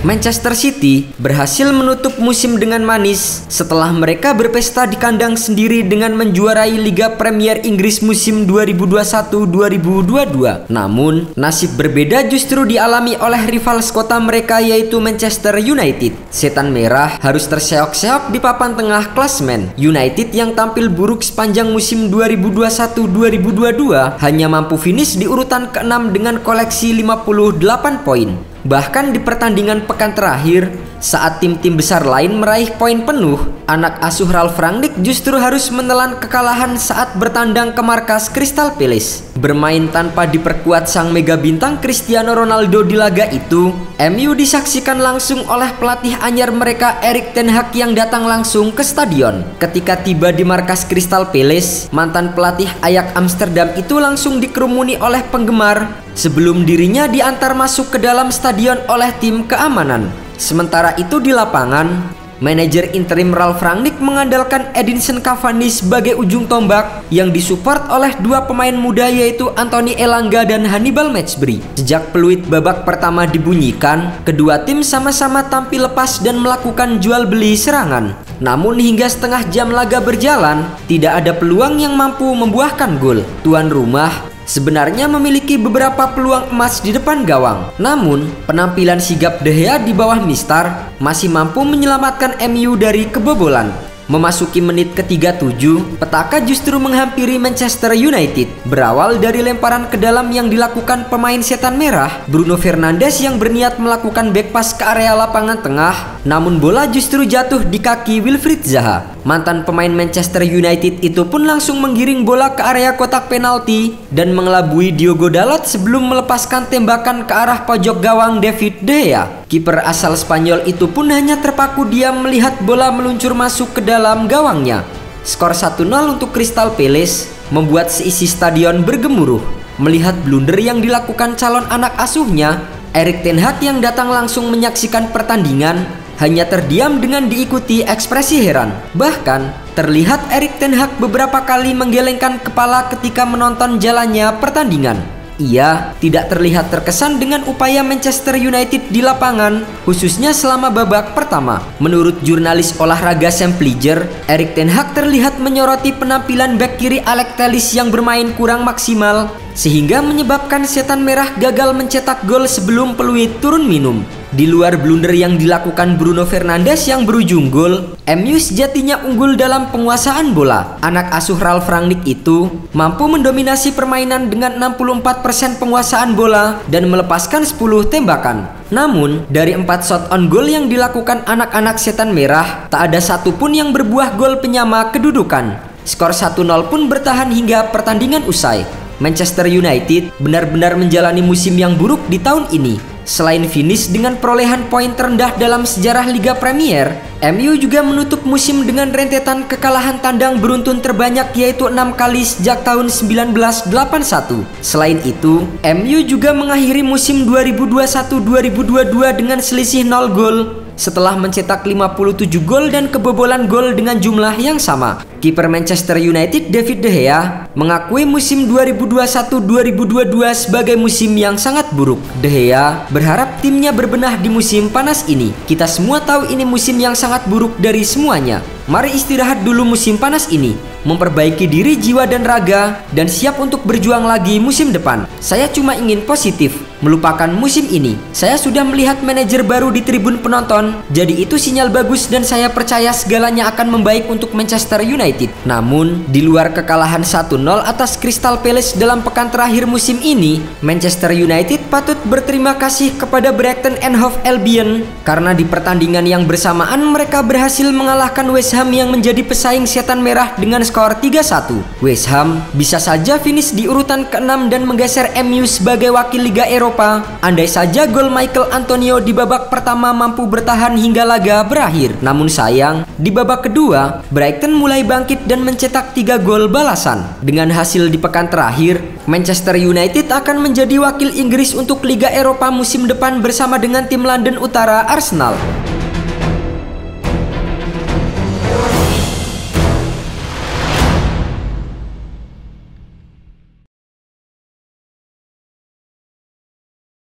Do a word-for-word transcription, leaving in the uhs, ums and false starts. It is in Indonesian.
Manchester City berhasil menutup musim dengan manis setelah mereka berpesta di kandang sendiri dengan menjuarai Liga Premier Inggris musim dua ribu dua puluh satu dua ribu dua puluh dua. Namun, nasib berbeda justru dialami oleh rival sekota mereka yaitu Manchester United. Setan Merah harus terseok-seok di papan tengah klasemen. United yang tampil buruk sepanjang musim dua ribu dua puluh satu dua ribu dua puluh dua hanya mampu finish di urutan keenam dengan koleksi lima puluh delapan poin. Bahkan di pertandingan pekan terakhir, saat tim-tim besar lain meraih poin penuh, anak asuh Ralf Rangnick justru harus menelan kekalahan saat bertandang ke markas Crystal Palace. Bermain tanpa diperkuat sang mega bintang Cristiano Ronaldo di laga itu, M U disaksikan langsung oleh pelatih anyar mereka Erik ten Hag yang datang langsung ke stadion. Ketika tiba di markas Crystal Palace, mantan pelatih Ajax Amsterdam itu langsung dikerumuni oleh penggemar sebelum dirinya diantar masuk ke dalam stadion oleh tim keamanan. Sementara itu di lapangan, manajer interim Ralf Rangnick mengandalkan Edinson Cavani sebagai ujung tombak yang disupport oleh dua pemain muda yaitu Anthony Elanga dan Hannibal Mejbri. Sejak peluit babak pertama dibunyikan, kedua tim sama-sama tampil lepas dan melakukan jual beli serangan. Namun hingga setengah jam laga berjalan, tidak ada peluang yang mampu membuahkan gol. Tuan rumah sebenarnya memiliki beberapa peluang emas di depan gawang. Namun, penampilan sigap De Gea di bawah Mistar masih mampu menyelamatkan M U dari kebobolan. Memasuki menit ke tiga puluh tujuh, petaka justru menghampiri Manchester United. Berawal dari lemparan ke dalam yang dilakukan pemain Setan Merah, Bruno Fernandes yang berniat melakukan back pass ke area lapangan tengah, namun bola justru jatuh di kaki Wilfried Zaha. Mantan pemain Manchester United itu pun langsung menggiring bola ke area kotak penalti dan mengelabui Diogo Dalot sebelum melepaskan tembakan ke arah pojok gawang David De Gea. Kiper asal Spanyol itu pun hanya terpaku diam melihat bola meluncur masuk ke dalam gawangnya. Skor satu nol untuk Crystal Palace membuat seisi stadion bergemuruh. Melihat blunder yang dilakukan calon anak asuhnya, Erik ten Hag yang datang langsung menyaksikan pertandingan hanya terdiam dengan diikuti ekspresi heran. Bahkan, terlihat Erik ten Hag beberapa kali menggelengkan kepala ketika menonton jalannya pertandingan. Ia tidak terlihat terkesan dengan upaya Manchester United di lapangan, khususnya selama babak pertama. Menurut jurnalis olahraga Sam Fleischer, Erik ten Hag terlihat menyoroti penampilan bek kiri Alex Telles yang bermain kurang maksimal, sehingga menyebabkan Setan Merah gagal mencetak gol sebelum peluit turun minum. Di luar blunder yang dilakukan Bruno Fernandes yang berujung gol, M U sejatinya unggul dalam penguasaan bola. Anak asuh Ralf Rangnick itu mampu mendominasi permainan dengan enam puluh empat persen penguasaan bola dan melepaskan sepuluh tembakan. Namun, dari empat shot on goal yang dilakukan anak-anak Setan Merah, tak ada satupun yang berbuah gol penyama kedudukan. Skor satu nol pun bertahan hingga pertandingan usai. Manchester United benar-benar menjalani musim yang buruk di tahun ini. Selain finish dengan perolehan poin terendah dalam sejarah Liga Premier, M U juga menutup musim dengan rentetan kekalahan tandang beruntun terbanyak yaitu enam kali sejak tahun seribu sembilan ratus delapan puluh satu. Selain itu, M U juga mengakhiri musim dua ribu dua puluh satu dua ribu dua puluh dua dengan selisih nol gol setelah mencetak lima puluh tujuh gol dan kebobolan gol dengan jumlah yang sama. Kiper Manchester United David De Gea mengakui musim dua ribu dua puluh satu dua ribu dua puluh dua sebagai musim yang sangat buruk. De Gea berharap timnya berbenah di musim panas ini. Kita semua tahu ini musim yang sangat buruk dari semuanya. Mari istirahat dulu musim panas ini, memperbaiki diri, jiwa dan raga, dan siap untuk berjuang lagi musim depan. Saya cuma ingin positif, melupakan musim ini. Saya sudah melihat manajer baru di tribun penonton, jadi itu sinyal bagus dan saya percaya segalanya akan membaik untuk Manchester United. Namun, di luar kekalahan satu nol atas Crystal Palace dalam pekan terakhir musim ini, Manchester United patut berterima kasih kepada Brighton and Hove Albion karena di pertandingan yang bersamaan mereka berhasil mengalahkan West Ham yang menjadi pesaing Setan Merah dengan skor tiga satu. West Ham bisa saja finish di urutan keenam dan menggeser M U sebagai wakil Liga Eropa andai saja gol Michael Antonio di babak pertama mampu bertahan hingga laga berakhir. Namun sayang, di babak kedua Brighton mulai bangkit dan mencetak tiga gol balasan. Dengan hasil di pekan terakhir, Manchester United akan menjadi wakil Inggris untuk Liga Eropa musim depan bersama dengan tim London Utara Arsenal.